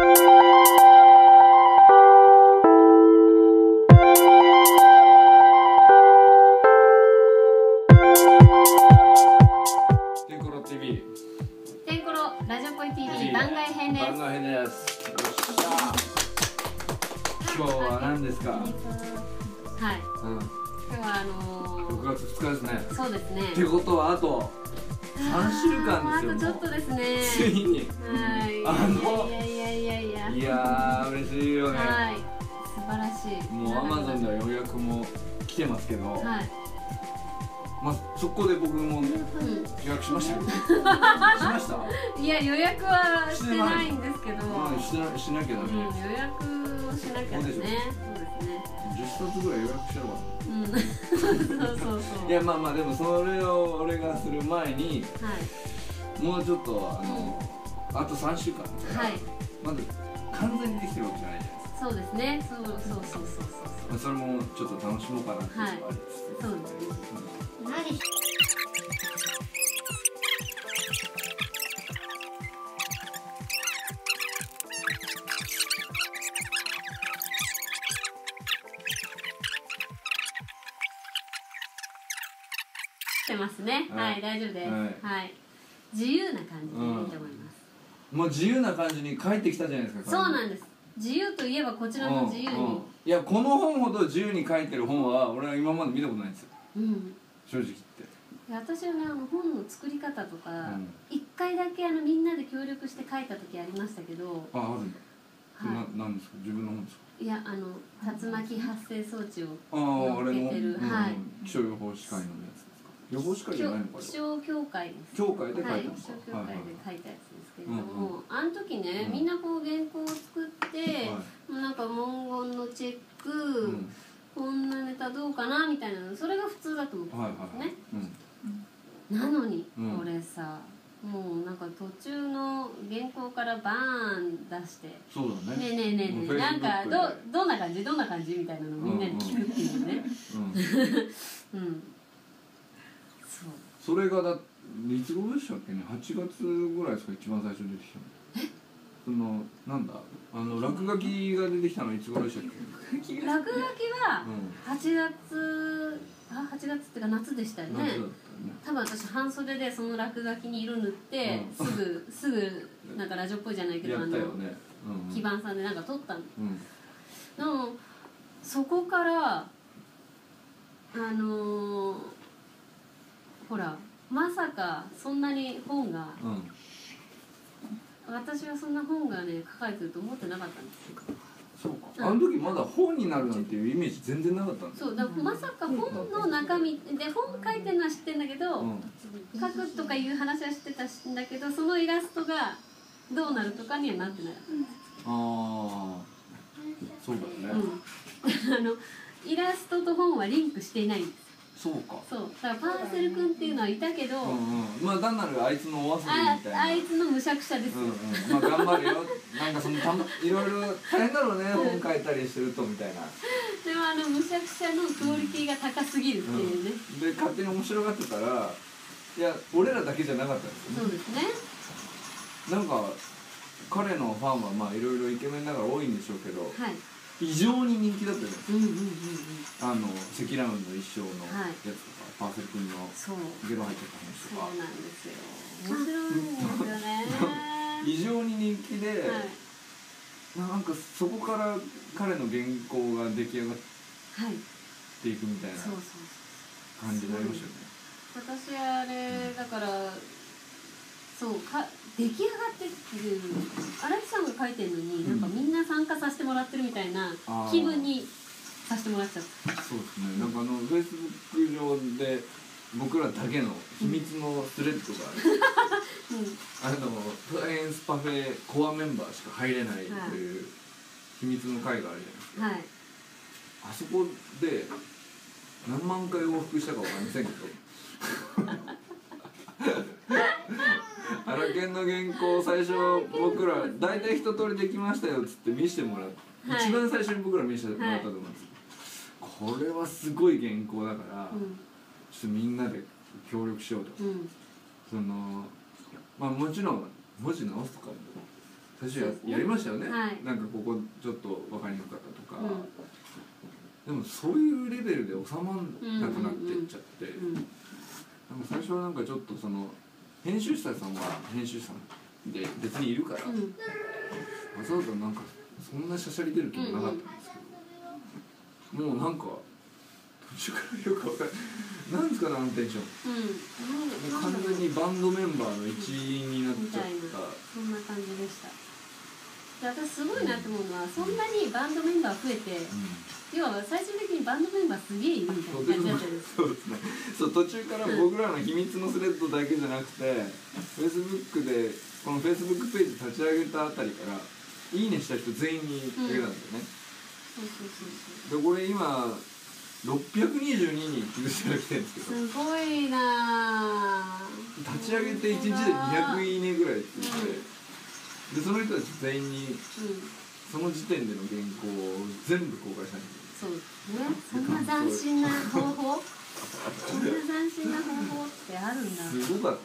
テンコロ TV。 テンコロラジオポイ TV 番外編です。 番外編です。よっしゃ。今日は何ですか。はい。 今日は 6月2日ですね。 そうですね。 ってことはあと3週間ですよ。 あとちょっとですね。 ついに。 はい。 いや嬉しいよね。 はい。素晴らしい。 もう Amazon では予約も来てますけど。 はい。 まあ、そこで僕も予約しましたよ。しました。 いや予約はしてないんですけど。 しなきゃダメ。 予約をしなきゃね。そうですね。 10冊ぐらい予約してれば。 そう。 いやまあでもそれを俺がする前に、もうちょっとあと3週間だから、まず完全にできてるわけじゃないじゃないですか。 そうですね。そう。 それもちょっと楽しもうかなっていうのがありつつ。 そうですね。何してますね。はい、大丈夫です。はい。自由な感じでいいと思います。 もう自由な感じに帰ってきたじゃないですか。 そうなんです。自由といえばこちらの自由に。 いやこの本ほど自由に書いてる本は俺は今まで見たことないんですよ。正直言って。 私はね本の作り方とか一回だけみんなで協力して書いた時ありましたけど。 あるんだ。なんですか自分の本ですか。 いや竜巻発生装置を載っけてる気象予報士会のやつですか。予報士会じゃないのか。 気象協会です。 協会で書いたのか。 気象協会で書いたやつですけれども、あの時ねみんなこう原稿を作ってなんか文言のチェック、こんなネタどうかなみたいなの、それが普通だと思ってたんですね。なのにこれさ、もうなんか途中の原稿からバーン出して「 そうだね。 ねえなんかどんな感じみたいなのをみんなに聞くっていうね。 それがいつ頃でしたっけね。8月ぐらいですか一番最初出てきたの。そのなんだ落書きが出てきたのいつ頃でしたっけ。 落書きは8月っていうか夏でしたよね。多分私半袖でその落書きに色塗ってすぐなんかラジオっぽいじゃないけど基板さんでなんか撮ったの。でもそこからほらまさかそんなに本が私はそんな本がね書かれてると思ってなかったんですよ。 そうか。あの時まだ本になるなんていうイメージ全然なかったんですよ。 そうだからまさか本の中身で本書いてるのは知ってるんだけど、書くとかいう話は知ってたんだけど、そのイラストがどうなるとかにはなってなかったんです。 そうだよね。 イラストと本はリンクしていないんです。 そうか。 そうだからパーセル君っていうのはいたけど、 まあ単なるあいつのお遊びみたいな。 あいつのむしゃくしゃですよ。 まあ頑張るよ。なんかいろいろ大変だろうね本書いたりするとみたいな。 でもむしゃくしゃのクオリティが高すぎるっていうね。 で勝手に面白がってたら、いや俺らだけじゃなかったんですよね。 そうですね。 なんか彼のファンはまあいろいろイケメンだから多いんでしょうけど。異常に人気だったじゃないですか。積乱雲の一生のやつとか、パーセル君のゲロ入っちゃった話とか。 そうなんですよ。面白いんですよね。 異常に人気で、なんかそこから彼の原稿が出来上がっていくみたいな感じになりましたよね。 私あれだから出来上がってっていう荒木さんが書いてるのになんかみんな参加させてもらってるみたいな気分にさせてもらっちゃった。そうですね。 なんかフェイスブック上で僕らだけの秘密のスレッドがフライエンスパフェコアメンバーしか入れないという秘密の会があるじゃないですか。あそこで何万回往復したかわかりませんけど原件の原稿を最初僕ら大体一通りできましたよっつって見せてもらって、一番最初に僕ら見せてもらったと思うんですけど、これはすごい原稿だから、ちょっとみんなで協力しようと、まあもちろん文字直すとかも初やりましたよね、なんかここちょっと分かりにくかったとか、でもそういうレベルで収まんなくなっていっちゃって、なんか最初はなんかちょっとその編集者さんは編集者さんで別にいるから、わざわざなんかそんなしゃしゃり出る気もなかったんですけど、もうなんか途中からよく分かんない、なんですかねあのテンション、もう完全にバンドメンバーの一員になっちゃった、 そんな感じでした。で私すごいなって思うのは、そんなにバンドメンバー増えて、要は最終的にバンドメンバーすげえいるみたいな感じだったんです。 そうですね。そう途中から僕らの秘密のスレッドだけじゃなくて、Facebook でこの Facebook ページ立ち上げたあたりからいいねした人全員にあげたんですよね。でこれ今622人気づいたら来てるんですけど、 すごいな。 立ち上げて1日で200いいねぐらいって言って、でその人たち全員にその時点での原稿を全部公開したんですよ。 そうね、そんな斬新な方法そんな斬新な方法ってあるんだ。 すごかった、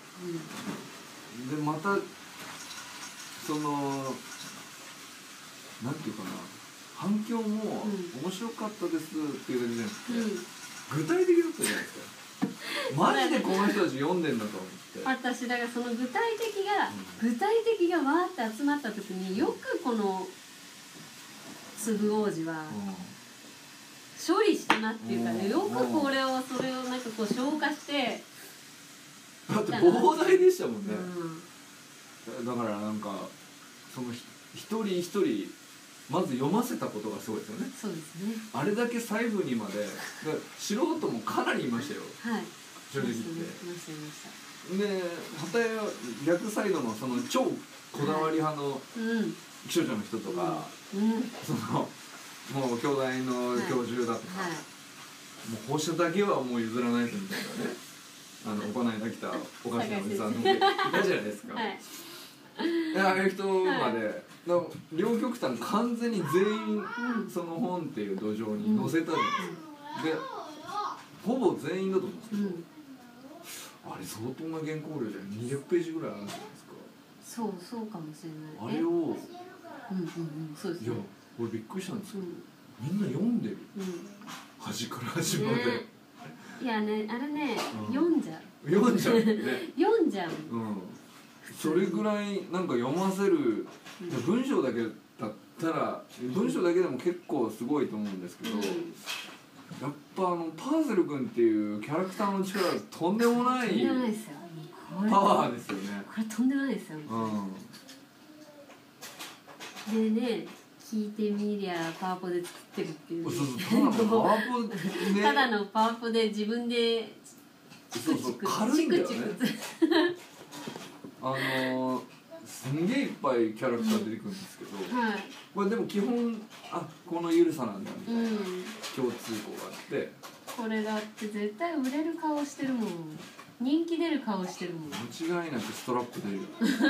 でまたそのなんていうかな、反響も面白かったですっていうだけじゃなくて、具体的だったじゃないですか。マジでこの人たち読んでんだと思って。 私だからその具体的がわーって集まった時に、よくこの粒王子は処理したなっていうかね、よくそれをなんかこう消化して。 だって膨大でしたもんね、だからなんかその一人一人まず読ませたことがすごいですよね。 そうですね。 あれだけ細部にまで、素人もかなりいましたよ。 はい。 正直言って。で、片や逆サイドのその超こだわり派の気象庁の人とか、そのもう京大の教授だとか、もう放射だけはもう譲らないとみたいなね、この間来たお菓子のおじさんのいたじゃないですか。ああいう人まで。両極端完全に全員その本っていう土壌に載せたじゃないですか。でほぼ全員だと思うんですけど、あれ相当な原稿量じゃ200ページぐらいあるんじゃないですか。 そうかもしれない。 あれをそうですね。 いや俺びっくりしたんですけど、みんな読んでる、端から端まで。 いやね、あれね、読んじゃうね。読んじゃう。それぐらいなんか読ませる、文章だけだったら文章だけでも結構すごいと思うんですけど、やっぱパーゼル君っていうキャラクターの力はとんでもないパワーですよね。 これとんでもないですよ。でね、聞いてみりゃパワポで作ってるっていう。ただのパワポで自分でチクチク軽いんだよね。すんげえいっぱいキャラクター出てくるんですけど、これでも基本このゆるさなんだみたいな共通項があって、 これだって絶対売れる顔してるもん、人気出る顔してるもん、 間違いなくストラップ出る。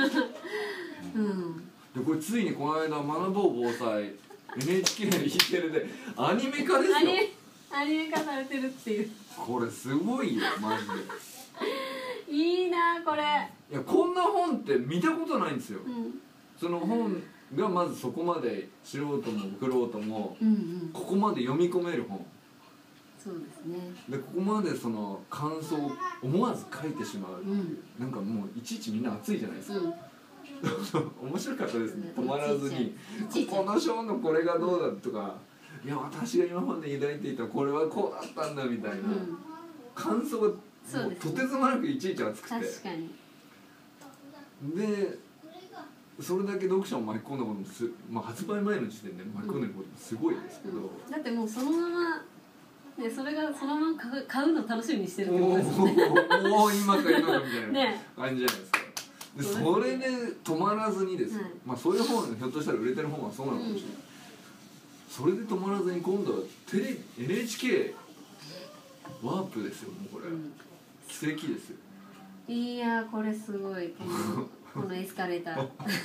でこれついにこの間「学ぼう防災」NHK の E テレでアニメ化ですよ。 アニメ化されてるっていう。 これすごいよマジで。 いいなこれ。 いやこんな本って見たことないんですよ、その本がまずそこまで素人も玄人もここまで読み込める本。 そうですね。 でここまでその感想を思わず書いてしまう、なんかもういちいちみんな熱いじゃないですか、面白かったですね、止まらずにこの章のこれがどうだとか、いや私が今まで抱いていたこれはこうだったんだみたいな、感想がとてつもなくいちいち熱くて、 確かに。 でそれだけ読者を巻き込んだことも発売前の時点で巻き込んでることもすごいですけど、 だってもうそのままね、それがそのまま買うの楽しみにしてるってことですよね。 もう今か今かみたいな感じじゃないですか。でそれで止まらずにですよ、そういう本ひょっとしたら売れてる本はそうなのかもしれない、それで止まらずに今度はNHK ワープですよ、もうこれ、奇跡ですよ。 いやこれすごい、このエスカレーターね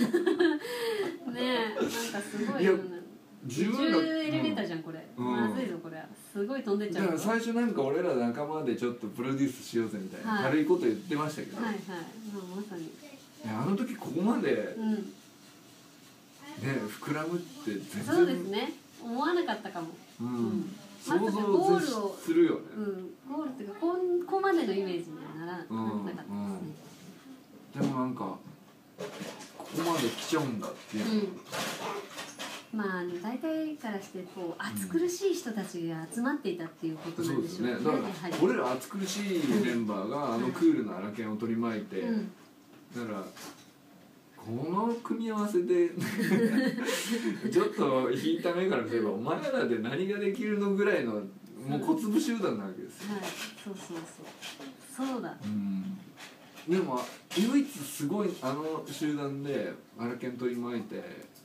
え、なんかすごいよね。自重エレベーターじゃんこれ、まずいぞこれ、すごい飛んでっちゃう。 だから最初なんか俺ら仲間でちょっとプロデュースしようぜみたいな軽いこと言ってましたけど、 まさにあの時ここまで膨らむって全然そうですね、思わなかったかも。 想像をするよね。 ゴールっていうかここまでのイメージにはならなかったですね。 でもなんかここまで来ちゃうんだっていう、 まあ大体からしてこう暑苦しい人たちが集まっていたっていうことなんでしょうね。 だから俺ら暑苦しいメンバーがクールなアラケンを取り巻いて、だからこの組み合わせでちょっと引いた目からすればお前らで何ができるのぐらいのもう小粒集団なわけですよ。 そうだ。 でも唯一すごい集団でアラケン取り巻いて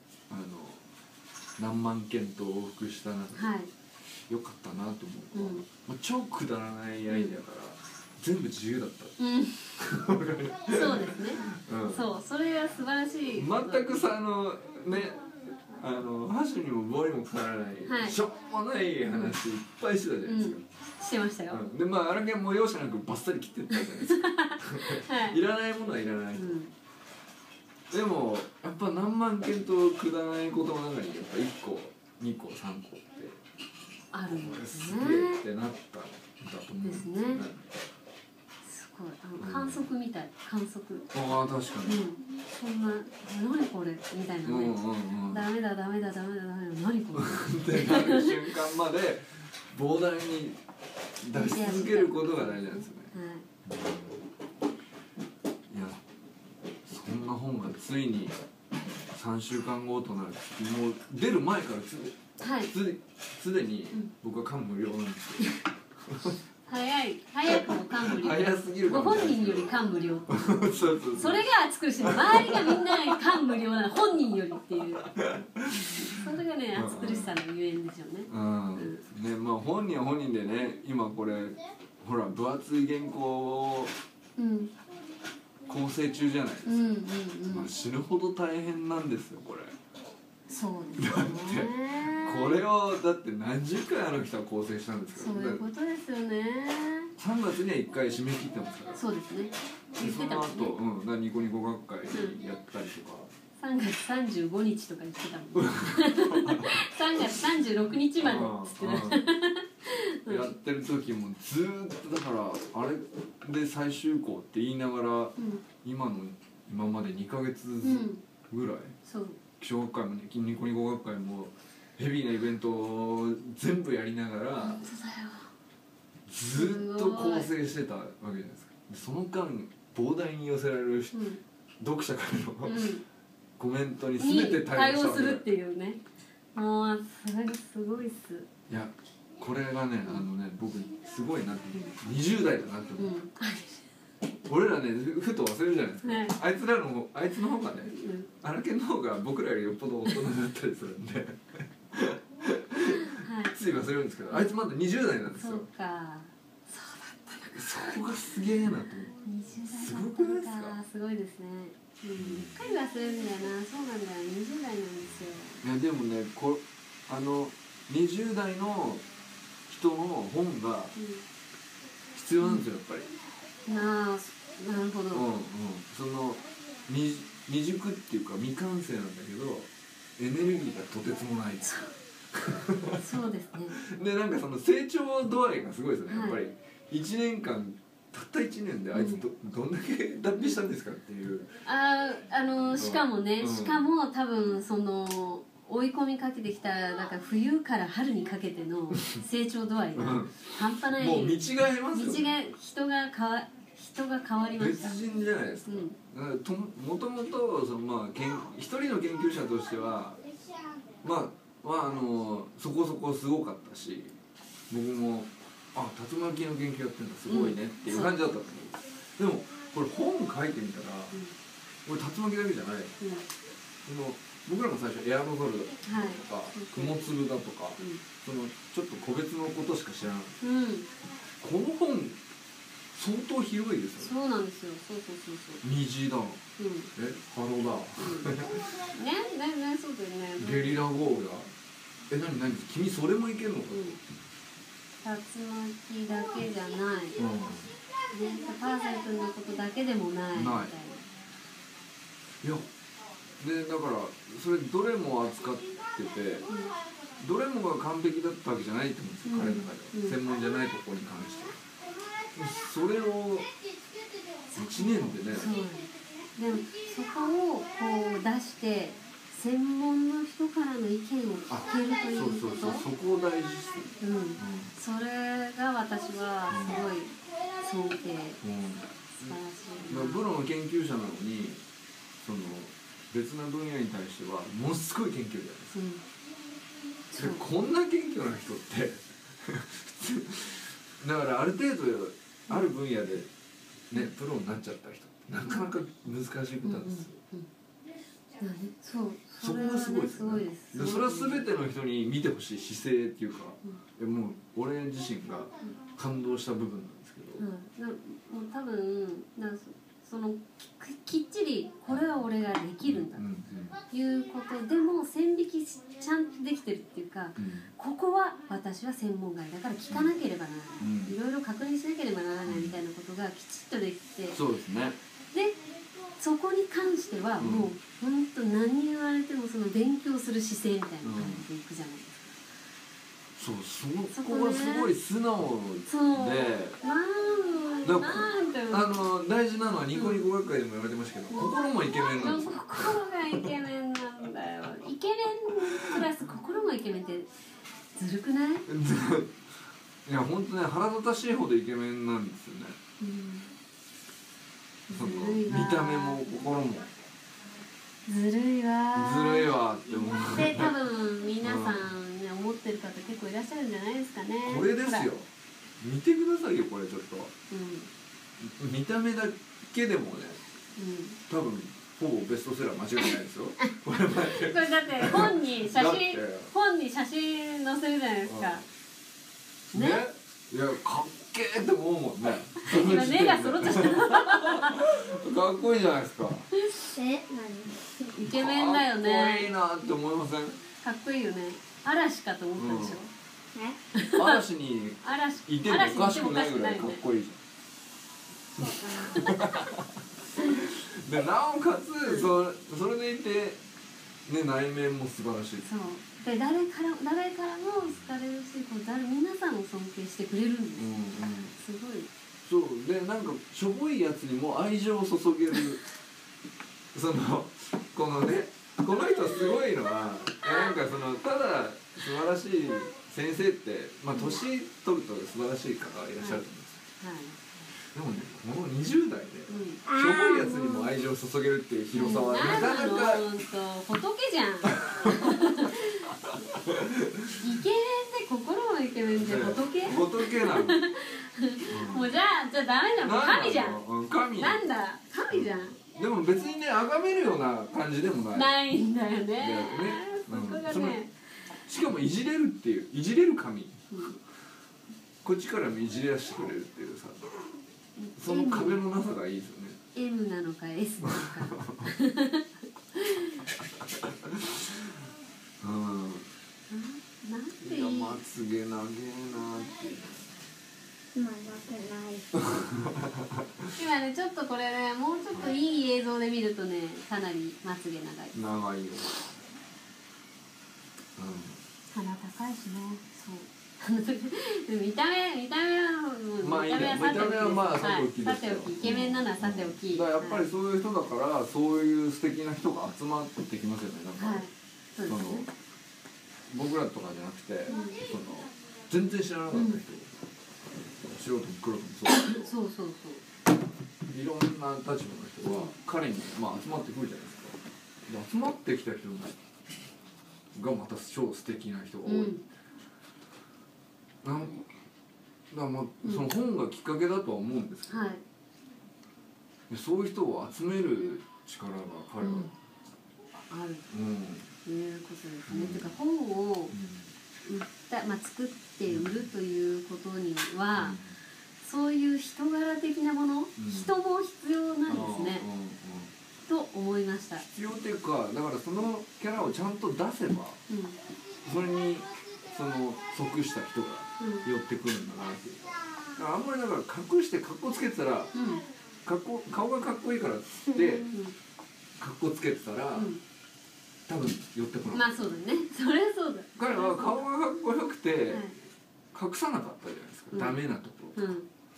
何万件と往復した中でよかったなと思うと、超くだらないアイデアから全部自由だった。 そうですね。そう、それが素晴らしい。 全くさ箸にも棒にもかからないしょうもない話いっぱいしてたじゃないですか。 してましたよ。 でアラケンも容赦なくバッサリ切ってったじゃないですか。いらないものはいらない。でもやっぱ何万件とくだらないことの中にやっぱ1個2個3個ってあるんですね。 すげえってなったんだと思うんですね。 すごい観測みたい。観測。 ああ確かに。 そんな何これみたいなね。ダメだ何これ。 ってなる瞬間まで膨大に出し続けることが大事なんですよね。いやそんな本がついに3週間後となる。もう出る前からすでに僕は感無量なんですよ。早くも感無量。早すぎるかもしれない。 ご本人より感無量。 そうそれが熱苦しい。周りがみんな感無量な本人よりっていう。それがね熱苦しさのゆえんでしょうね。 ね、まあ本人は本人でね、今これほら分厚い原稿を構成中じゃないですか。まあ死ぬほど大変なんですよこれ。 そうですね。 だってこれをだって何十回あの人は構成したんですから。そういうことですよね。 3月には1回締め切ってますから。 そうですね。 その後、ニコニコ学会やったりとか。 3月35日とか言ってたもん。3月36日までっつってやってる時もずーっとだからあれで最終稿って言いながら、今まで2ヶ月ぐらい、気象学会もねニコニコ学会もヘビーなイベントを全部やりながらずっと構成してたわけじゃないですか。その間膨大に寄せられる読者からのコメントに全て対応するっていうね。もうそれがすごいっす。 いやこれがね僕すごいなって20代だなって思う。俺らねふと忘れるじゃないですか。あいつの方がねアラケンの方が僕らよりよっぽど大人だったりするんでつい忘れるんですけど、あいつまだ20代なんですよ。 そうか、そうだったのか。 そこがすげえなと思う。 すごくないですか。すごいですね。一回忘れるんだよな。そうなんだよ、20代なんですよ。 いやでもね20代の人の本が必要なんですよやっぱり。なるほど。 その未熟っていうか未完成なんだけどエネルギーがとてつもない。 そうですね。 でなんかその成長度合いがすごいですよねやっぱり。1年間たった1年であいつどんだけ脱皮したんですかっていう。 しかも多分その追い込みかけてきたなんか冬から春にかけての成長度合いが半端ない。 もう見違えますよね。 人が変わりました。 別人じゃないですか。もともと一人の研究者としてはそこそこすごかったし、僕も竜巻の研究やってるのすごいねっていう感じだったんだけど、でもこれ本書いてみたら、これ竜巻だけじゃない、僕らも最初エアロゾルだとか雲粒だとか、そのちょっと個別のことしか知らない、この本相当広いですよね。 そうなんですよ。そう虹だ、波動だ、 ね、そうだよね。 ゲリラ豪雨だ。何君それもいけるのか。 竜巻だけじゃない、パーセン君のことだけでもないみたいな。 いやでだからそれどれも扱ってて、どれもが完璧だったわけじゃないと思うんですよ、彼の中では。専門じゃないところに関しては。それを1年でね。 でもそこをこう出して専門の人からの意見を聞けるということ。 そこを大事です。 それが私はすごい尊敬、素晴らしい。 プロの研究者なのにその別な分野に対してはものすごい謙虚じゃないですか。こんな謙虚な人ってだからある程度ある分野でねプロになっちゃった人ってなかなか難しいことなんですよ。そこがすごいですよね。それは全ての人に見てほしい姿勢っていうか、もう俺自身が感動した部分なんですけど、 もう多分そのきっちりこれは俺ができるんだということでも線引きちゃんとできてるっていうか、ここは私は専門外だから聞かなければならない、いろいろ確認しなければならないみたいなことがきちっとできて、 そうですね。 でそこに関してはもう本当何言われてもその勉強する姿勢みたいな感じでいくじゃないですか。 そこがすごい素直で、大事なのはニコニコ学会でも言われてましたけど、心もイケメンなんですよ。 心がイケメンなんだよ。イケメンプラス心もイケメンってずるくない？いや本当ね、腹立たしいほどイケメンなんですよね。その見た目も心もずるいわって思う。 で多分皆さんね思ってる方結構いらっしゃるんじゃないですかね。 これですよ。見てくださいよこれちょっと。見た目だけでもね、多分ほぼベストセラー間違いないですよ。これだって本に写真載せるじゃないですか。 ね。いやかっけーって思うもんね。 今目が揃っちゃった。 かっこいいじゃないですか。 何？イケメンだよね。 かっこいいなって思いません？ かっこいいよね。嵐かと思ったでしょ。嵐にいてもおかしくないぐらいかっこいいじゃん。でなおかつそれでいてね内面も素晴らしい。 そうで誰からも好かれるし、皆さんを尊敬してくれるんです。すごい。 そうでなんかしょぼいやつにも愛情を注げるこのねこの人すごいのはなんかただ素晴らしい先生って年取ると素晴らしい方いらっしゃると思うんですよ。でもねこの20代でしょぼいやつにも愛情を注げるっていう広さはなかなか仏じゃん。イケメンで心もイケメンで仏なの。もうじゃあダメだもん。神じゃん。 神なんだ神じゃん。 でも別にね崇めるような感じでもないんだよね。 しかもいじれるっていういじれる神、こっちからもいじれ出してくれるっていうさ、その壁のなさがいいですよね。 M なのか S なのか。なんていい。 まつげ長えなって今ねちょっとこれねもうちょっといい映像で見るとねかなりまつげ長いよ。 鼻高いしね。そう見た目はまあさておきイケメンなのはさておき、 やっぱりそういう人だからそういう素敵な人が集まってきますよね。なんか僕らとかじゃなくて全然知らなかった人、素人も黒人もそうだけど、いろんな立場の人が彼に集まってくるじゃないですか。集まってきた人がまた超素敵な人が多い。その本がきっかけだとは思うんですけど、そういう人を集める力が彼はあるということですね。てか本を作って売るということにはそういう人柄的なもの、人も必要なんですねと思いました。 必要っていうかだからそのキャラをちゃんと出せば、それに即した人が寄ってくるんだなっていう。だからあんまりだから隠して格好つけてたら、顔がかっこいいからっつって格好つけてたら、 多分寄ってこない。 まあそうだね、それはそうだ。 彼は顔がかっこよくて隠さなかったじゃないですか、ダメなところ、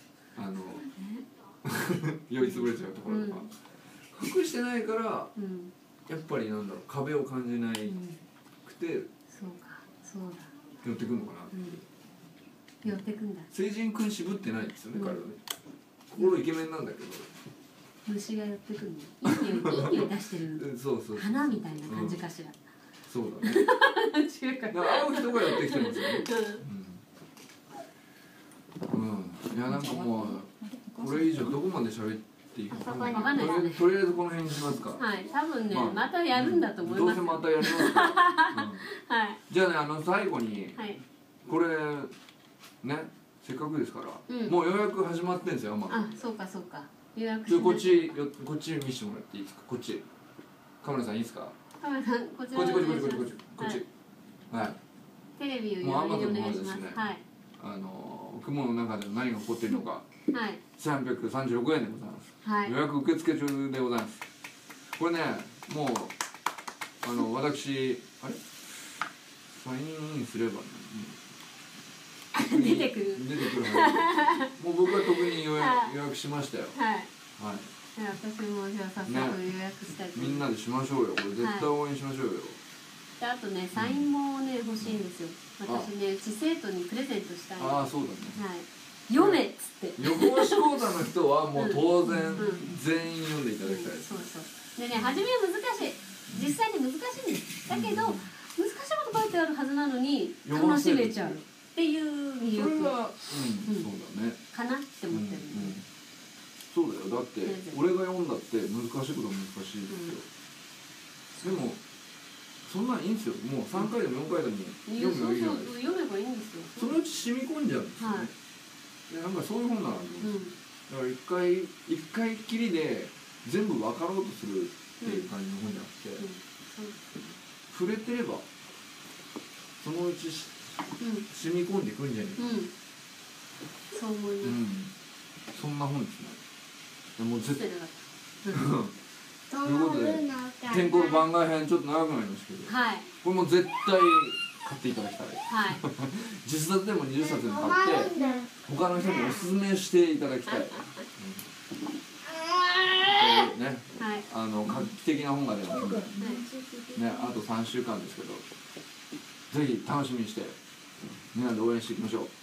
酔いつぶれちゃうところとか、隠してないから、やっぱりなんだろう、壁を感じないくて、 そうか、そうだ、 寄ってくるのかなっていう。 寄ってくんだ。 成人君渋ってないですよね、彼はね。心イケメンなんだけど虫が寄ってくるの。いい匂い出してる。 そうそう、 花みたいな感じかしら。 そうだね。 違うか。 会う人が寄ってきてますよね。いや、なんかもうこれ以上どこまで喋っていいか分かんないですね。とりあえずこの辺にしますか。 はい、多分ね、またやるんだと思います。 どうせまたやりますから。はい。じゃあね、最後にこれね、せっかくですから、もう予約始まってんですよ。 あ、そうかそうか。予約。 こっち見せてもらっていいですか。こっち。カメラさんいいですか。カメラさん、こっち。こっち。はい。 テレビをお願いします。はい。 雲の中で何が起こっているのか。はい。336円でございます。はい。予約受付中でございます。これね、もう私あれサインインすればね。 出てくる。 もう僕は特に予約しましたよ。はい。はい。 私もじゃあ早速予約したいと思います。 みんなでしましょうよ。これ絶対応援しましょうよ。 で、あとね、サインもね欲しいんですよ。私ね、うち生徒にプレゼントしたい。 ああ、そうだね。 はい。読めっつって。 予防士講座の人はもう当然全員読んでいただきたい。 そうそう。でね、初めは難しい。実際に難しいんです。だけど難しいこと書いてあるはずなのに楽しめちゃうっていう魅力。 それがそうだね。 かなって思ってる。 そうだよ。だって俺が読んだって難しいことは難しいですよ。でもそんなんいいんですよ。もう3回でも4回でも読めばいいじゃないですか。 読めばいいんですよ。 そのうち染み込んじゃうんですよね。なんかそういう本なんだと思う。だから一回きりで全部分かろうとするっていう感じの本じゃなくて、触れてればそのうち染み込んでくんじゃねえか。 そう思います。 そんな本ですね。もう絶対ということで天候番外編ちょっと長くなりましたけど、これも絶対買っていただきたい。10冊でも20冊でも買って他の人におすすめしていただきたい。ね、画期的な本が出ますので、ね、あと3週間ですけど、ぜひ楽しみにしてみんなで応援していきましょう。